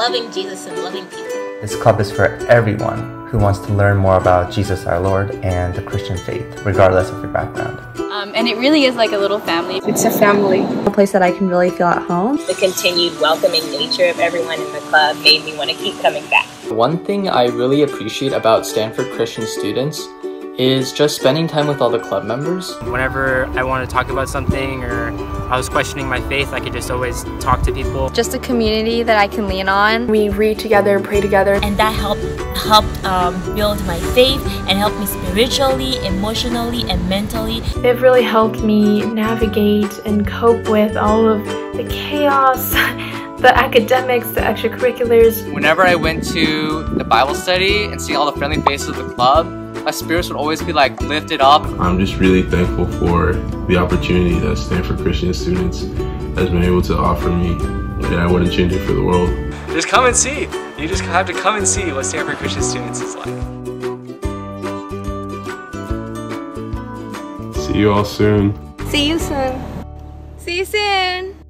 loving Jesus and loving people. This club is for everyone who wants to learn more about Jesus our Lord and the Christian faith, regardless of your background. And it really is like a little family. It's a family. A place that I can really feel at home. The continued welcoming nature of everyone in the club made me want to keep coming back. One thing I really appreciate about Stanford Christian students is just spending time with all the club members. Whenever I want to talk about something or I was questioning my faith, I could just always talk to people. Just a community that I can lean on. We read together, pray together. And that helped build my faith and helped me spiritually, emotionally, and mentally. They've really helped me navigate and cope with all of the chaos, the academics, the extracurriculars. Whenever I went to the Bible study and seeing all the friendly faces of the club, my spirits would always be like lifted up. I'm just really thankful for the opportunity that Stanford Christian Students has been able to offer me, and I wouldn't change it for the world. Just come and see. You just have to come and see what Stanford Christian Students is like. See you all soon. See you soon. See you soon.